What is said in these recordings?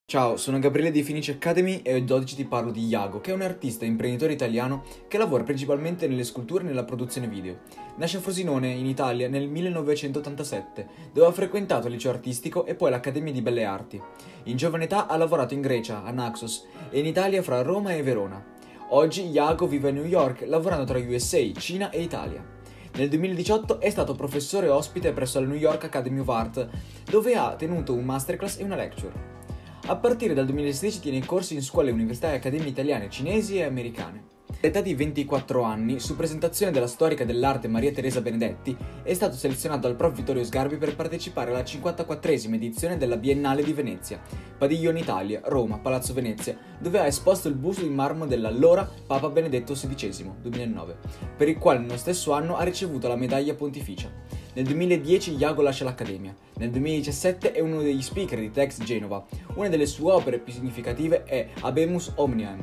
Ciao, sono Gabriele di Fenice Academy e oggi ti parlo di Iago, che è un artista e imprenditore italiano che lavora principalmente nelle sculture e nella produzione video. Nasce a Frosinone, in Italia, nel 1987, dove ha frequentato il liceo artistico e poi l'Accademia di Belle Arti. In giovane età ha lavorato in Grecia, a Naxos, e in Italia fra Roma e Verona. Oggi Iago vive a New York, lavorando tra USA, Cina e Italia. Nel 2018 è stato professore ospite presso la New York Academy of Art, dove ha tenuto un masterclass e una lecture. A partire dal 2016 tiene corsi in scuole, università e accademie italiane, cinesi e americane. All'età di 24 anni, su presentazione della storica dell'arte Maria Teresa Benedetti, è stato selezionato dal prof. Vittorio Sgarbi per partecipare alla 54esima edizione della Biennale di Venezia, Padiglione Italia, Roma, Palazzo Venezia, dove ha esposto il busto in marmo dell'allora Papa Benedetto XVI, 2009, per il quale nello stesso anno ha ricevuto la medaglia pontificia. Nel 2010 Iago lascia l'Accademia. Nel 2017 è uno degli speaker di TEDx Genova. Una delle sue opere più significative è Habemus Omnium,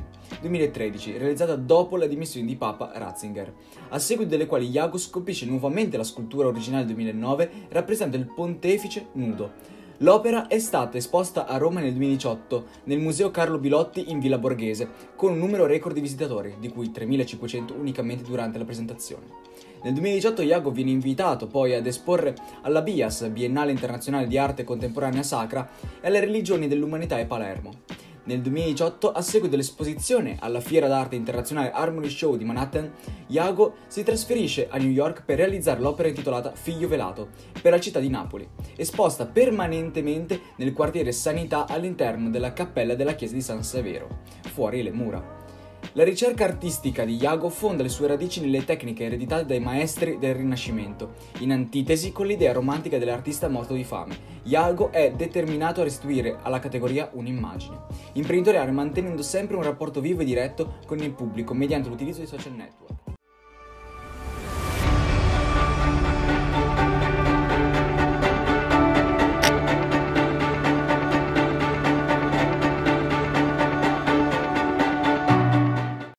2013, realizzata dopo le dimissioni di Papa Ratzinger, a seguito delle quali Iago scolpisce nuovamente la scultura originale del 2009 e rappresenta il pontefice nudo. L'opera è stata esposta a Roma nel 2018 nel Museo Carlo Bilotti in Villa Borghese, con un numero record di visitatori, di cui 3.500 unicamente durante la presentazione. Nel 2018 Iago viene invitato poi ad esporre alla BIAS, Biennale Internazionale di Arte Contemporanea Sacra, e alle Religioni dell'Umanità a Palermo. Nel 2018, a seguito dell'esposizione alla Fiera d'Arte Internazionale Harmony Show di Manhattan, Iago si trasferisce a New York per realizzare l'opera intitolata Figlio Velato, per la città di Napoli, esposta permanentemente nel quartiere Sanità all'interno della cappella della chiesa di San Severo, fuori le mura. La ricerca artistica di Iago fonda le sue radici nelle tecniche ereditate dai maestri del Rinascimento, in antitesi con l'idea romantica dell'artista morto di fame. Iago è determinato a restituire alla categoria un'immagine imprenditoriale, mantenendo sempre un rapporto vivo e diretto con il pubblico mediante l'utilizzo dei social network.